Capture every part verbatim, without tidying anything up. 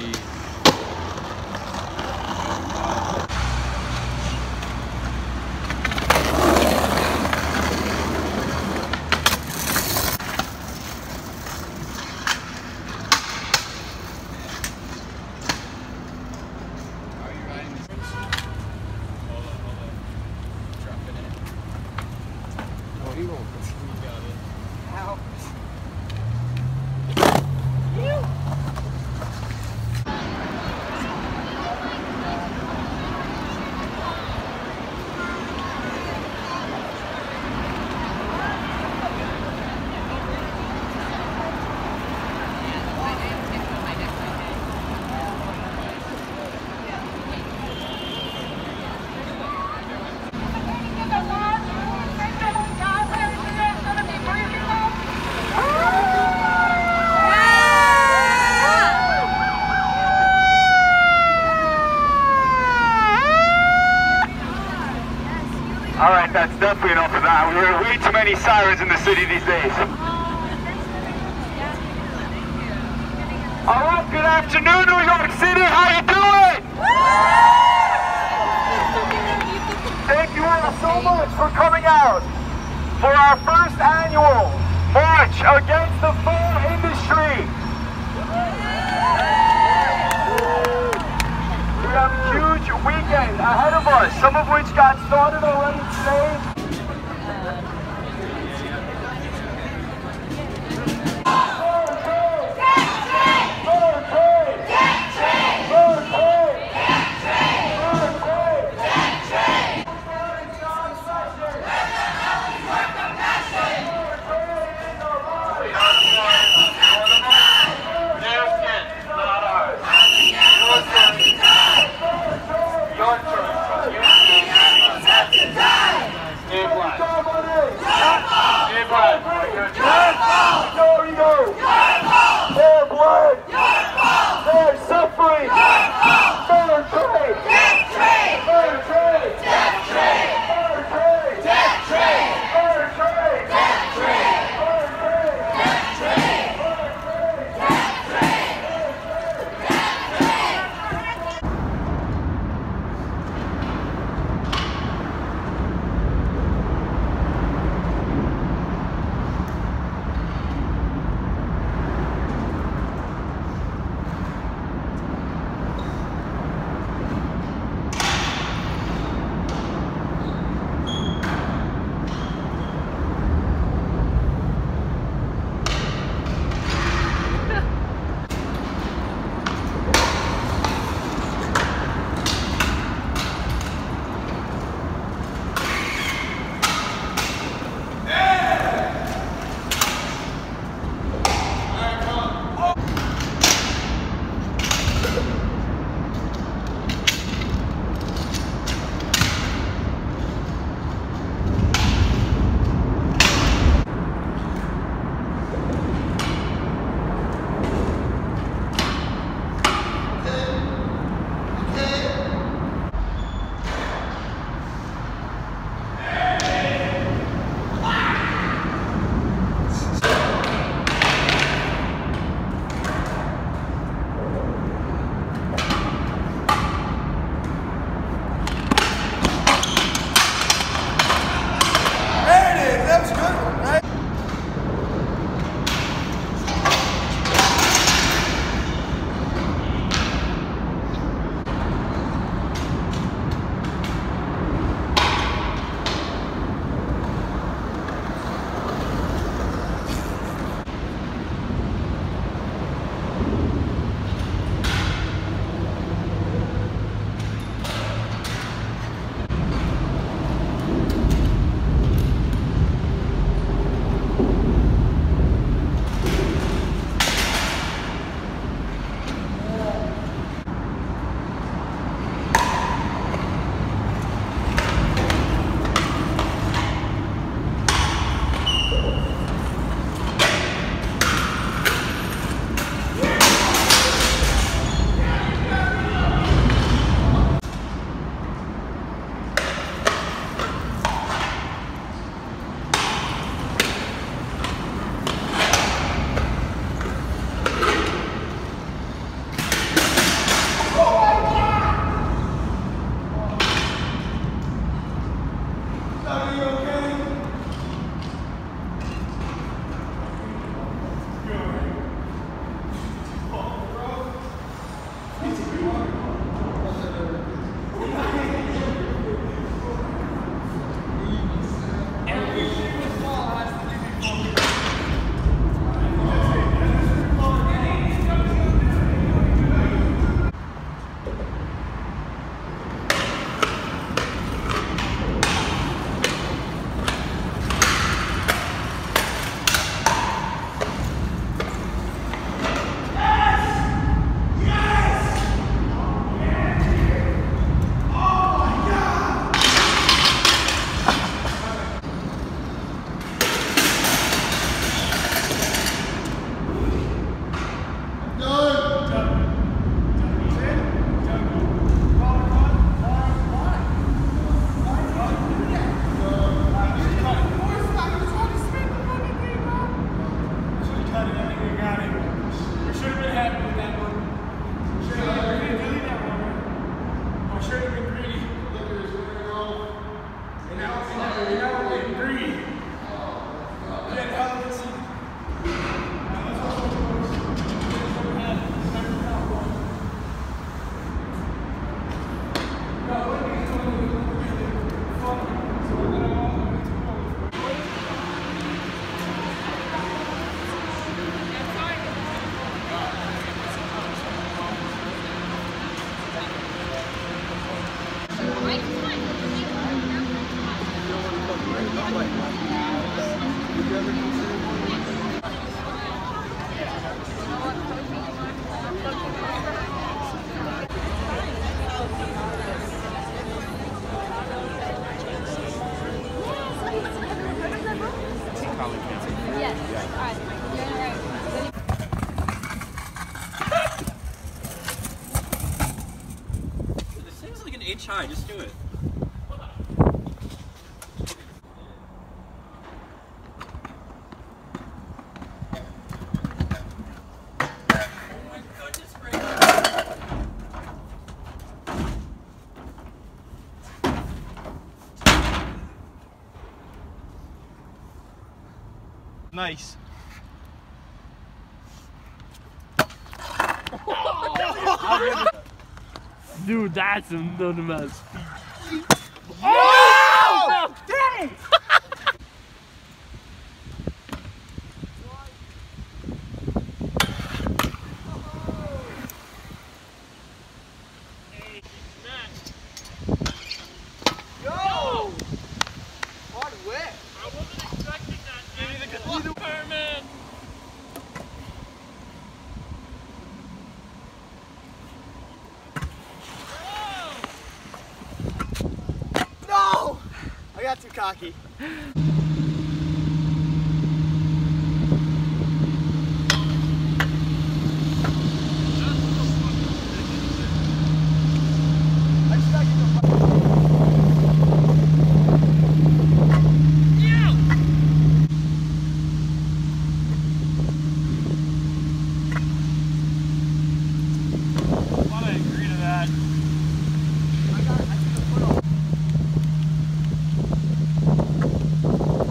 Alright, that's definitely enough of that. We hear way too many sirens in the city these days. Alright, good afternoon, New York City. How you doing? Thank you all so much for coming out for our first annual March Against the Phone Industry. We have a huge weekend ahead of us, some of which got started already today. H high, just do it. Nice. Dude, that's another man's speed. Oh! Dang! Yo! Hard whip. I wasn't expecting that. Either fireman. No! I got too cocky. I just gotta get the I got I took the foot off.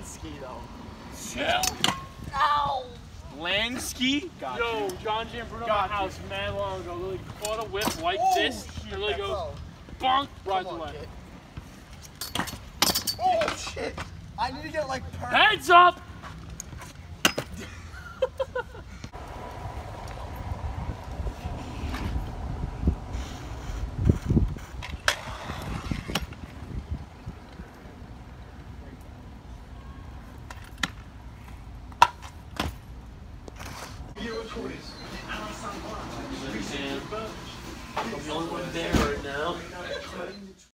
Lansky though. Chill. Ow! Lansky? Got Yo, you. John Jam Bruno Got my house man long ago. Literally caught a whip like Oh, this. shit, And really goes bro. bonk, Come rides on, away. kid. Oh shit! I need to get like perfect. Heads up! I'm the only one there right now.